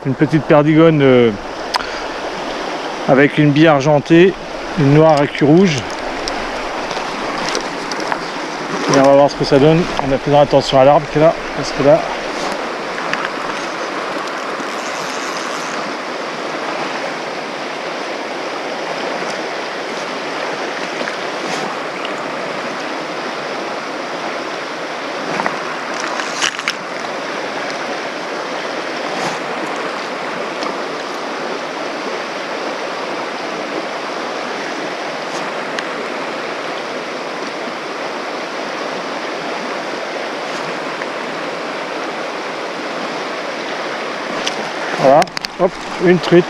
une petite perdigone avec une bille argentée, une noire à cul rouge. Et on va voir ce que ça donne. On a fait attention à l'arbre qui est là, parce que là. Voilà, hop, une truite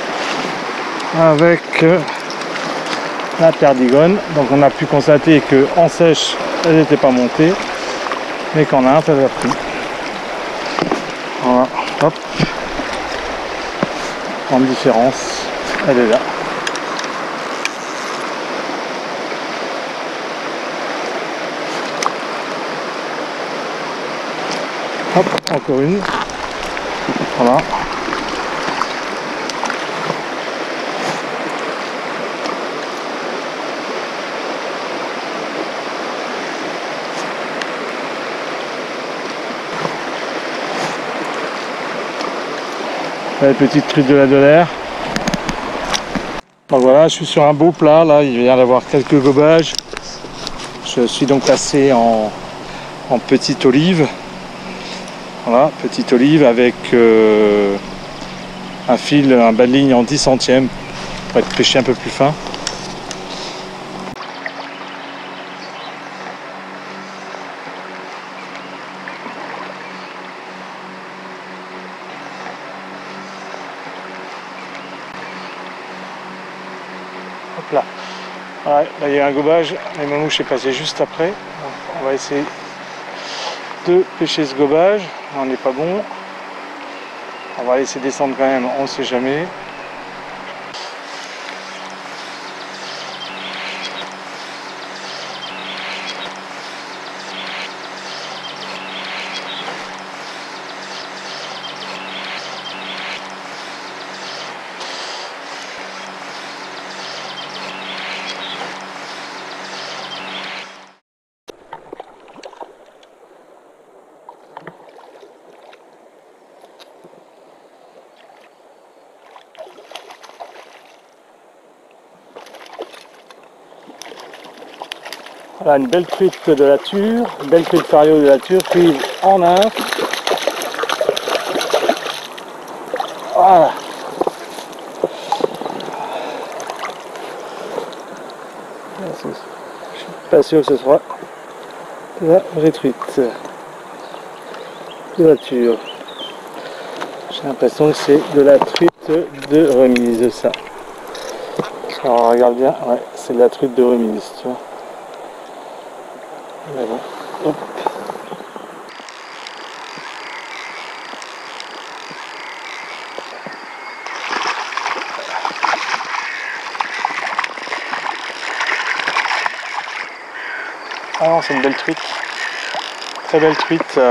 avec la perdigone. Donc on a pu constater que en sèche, elle n'était pas montée, mais qu'en a un, elle a pris. Voilà, hop, grande différence, elle est là. Hop, encore une. Voilà. La petite truite de la Delaire. Donc voilà, je suis sur un beau plat là, il vient d'avoir quelques gobages. Je suis donc passé en petite olive. Voilà, petite olive avec un fil, un bas de ligne en 10 centièmes pour être pêché un peu plus fin. Hop là. Ouais, là il y a un gobage, la mamouche est passée juste après. Donc, on va essayer de pêcher ce gobage. On n'est pas bon. On va laisser descendre quand même, on ne sait jamais. Voilà une belle truite de la Ture, une belle truite fario de la Ture, cuivre en nymphe. Voilà. Je suis pas sûr que ce soit la vraie truite de la Ture. J'ai l'impression que c'est de la truite de remise ça. Alors on regarde bien, ouais, c'est de la truite de remise, tu vois. Mais bon, hop. Ah non, c'est une belle truite. Très belle truite.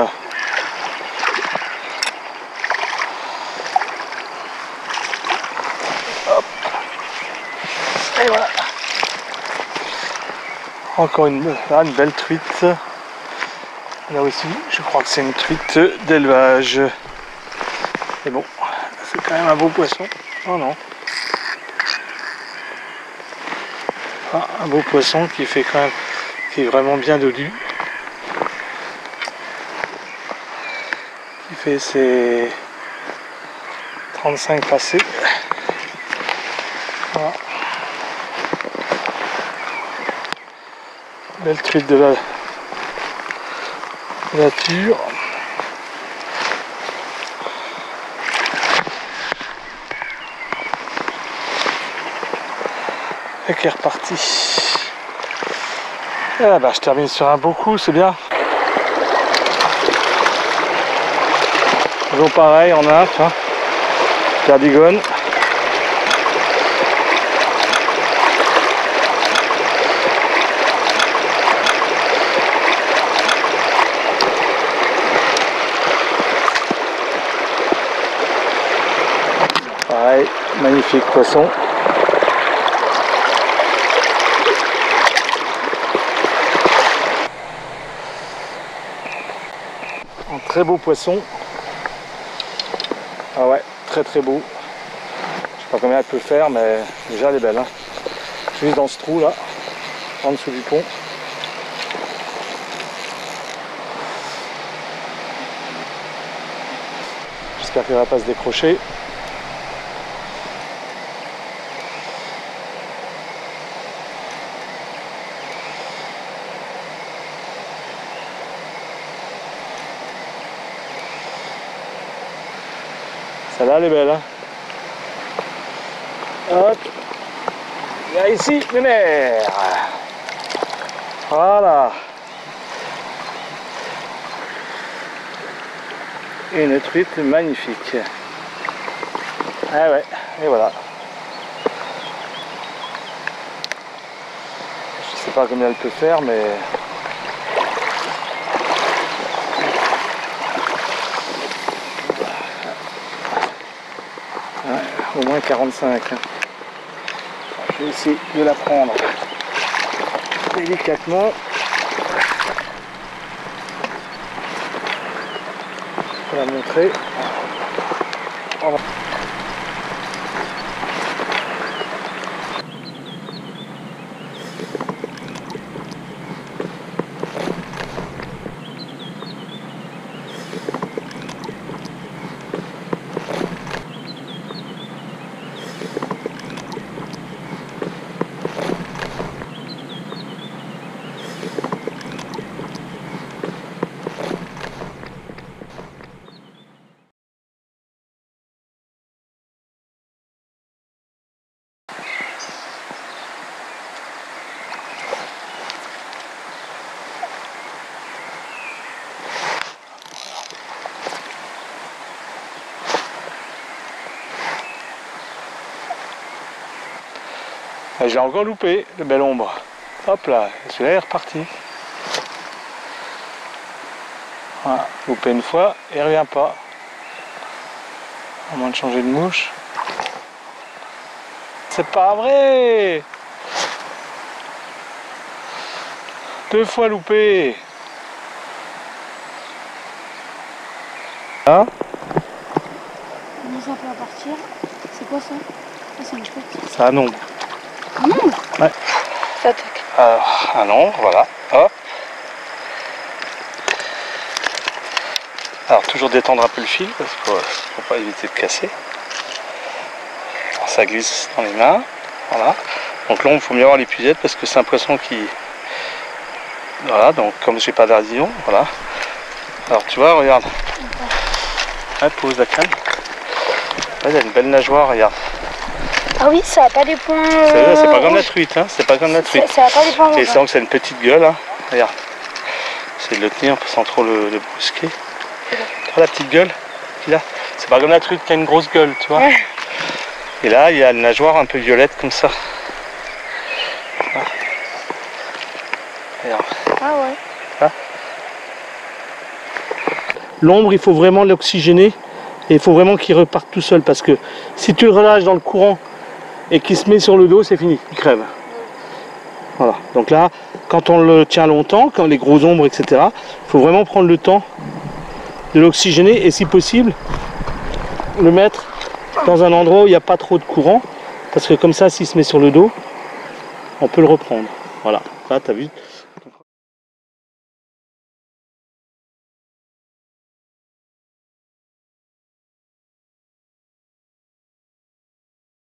Hop. Et voilà. Encore une belle truite. Là aussi, je crois que c'est une truite d'élevage. Mais bon, c'est quand même un beau poisson. Oh non. Ah, un beau poisson qui fait quand même, qui est vraiment bien dodu. Qui fait ses 35 passés. Voilà. Belle truite de la nature. Et qui est reparti. Ah bah, je termine sur un beau coup, c'est bien. Toujours pareil en nymphe, hein. Perdigone. Pareil, magnifique poisson. Un très beau poisson. Ah ouais, très très beau. Je sais pas combien elle peut faire, mais déjà elle est belle. Hein. Juste dans ce trou là, en dessous du pont. J'espère qu'elle va pas se décrocher. Celle-là elle est belle. Hein. Hop. Il y a ici les mers. Voilà. Une truite magnifique. Ah ouais, et voilà. Je sais pas combien elle peut faire, mais ouais, au moins 45. Je vais essayer de la prendre délicatement. Je vais la montrer. Voilà. Et j'ai encore loupé le bel ombre. Hop là, celui-là est reparti. Voilà, loupé une fois et il revient pas. À moins de changer de mouche. C'est pas vrai! 2 fois loupé. Là. On ça peut partir. C'est quoi ça? Ah, c'est une truite. C'est un ombre. Un ombre? Ouais. Ça attaque. Alors, un ombre, voilà. Hop. Alors, toujours détendre un peu le fil parce qu'il ne faut pas éviter de casser. Alors, ça glisse dans les mains. Voilà. Donc là, il faut mieux avoir l'épuisette parce que c'est un poisson qui... Voilà, donc comme j'ai pas d'ardillon, voilà. Alors, tu vois, regarde. Ouais, pose la canne. Là, il y a une belle nageoire, regarde. Ah oui, ça a pas des points. C'est pas comme la truite, hein. C'est pas comme la truite. Ça a pas des points. Et c'est une petite gueule, hein. Regarde. C'est de le tenir sans trop le brusquer. Tu vois la petite gueule qu'il a? C'est pas comme la truite qui a une grosse gueule, tu vois. Ouais. Et là, il y a une nageoire un peu violette comme ça. Ah. Regarde. Ah ouais. Ah. L'ombre, il faut vraiment l'oxygéner et il faut vraiment qu'il reparte tout seul parce que si tu le relâches dans le courant et qu'il se met sur le dos, c'est fini, il crève. Voilà, donc là, quand on le tient longtemps, quand les gros ombres, etc., il faut vraiment prendre le temps de l'oxygéner et si possible, le mettre dans un endroit où il n'y a pas trop de courant parce que comme ça, s'il se met sur le dos, on peut le reprendre. Voilà, là, tu as vu.